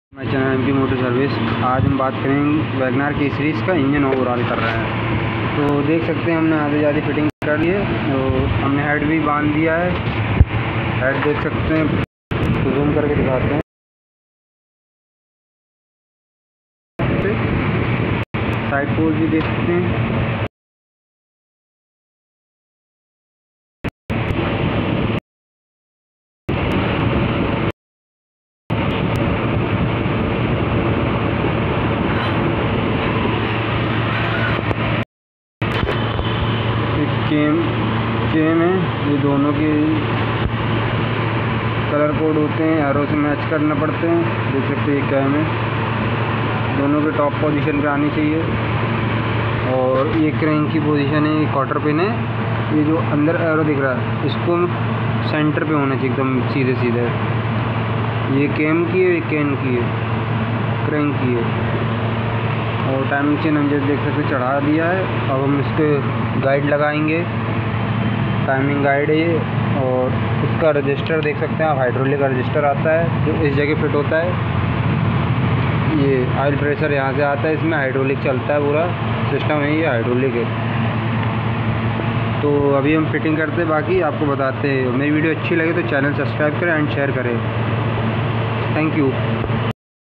मैं channel MP motor service. आज हम बात करेंगे वैगनार की सीरीज़ का इंजन ओवरऑल कर रहे हैं। तो देख सकते हैं हमने आधी ज़्यादा फिटिंग कर ली है। तो हमने हेड भी बांध दिया है। हेड देख सकते हैं, तो जूम करके दिखाते हैं। साइड पोल भी देख सकते हैं। केम है, ये दोनों के कलर कोड होते हैं, एरो से मैच करना पड़ते हैं। देख सकते हैं ये कैम है, दोनों के टॉप पोजीशन पे आनी चाहिए। और ये क्रैंक की पोजीशन है, ये क्वार्टर पिन है। ये जो अंदर एरो दिख रहा है इसको सेंटर पे होना चाहिए, एकदम सीधे सीधे। ये कैम की है, ये कैन की है, क्रैंक की है। और टाइमिंग चेन हम जैसे देख सकते चढ़ा दिया है। अब हम इसके गाइड लगाएंगे, टाइमिंग गाइड है ये। और इसका रजिस्टर देख सकते हैं आप, हाइड्रोलिक का रजिस्टर आता है जो इस जगह फिट होता है। ये ऑयल प्रेशर यहाँ से आता है, इसमें हाइड्रोलिक चलता है, पूरा सिस्टम है ये हाइड्रोलिक है। तो अभी हम फिटिंग करते हैं, बाकी आपको बताते हैं। मेरी वीडियो अच्छी लगे तो चैनल सब्सक्राइब करें एंड शेयर करें। Thank you.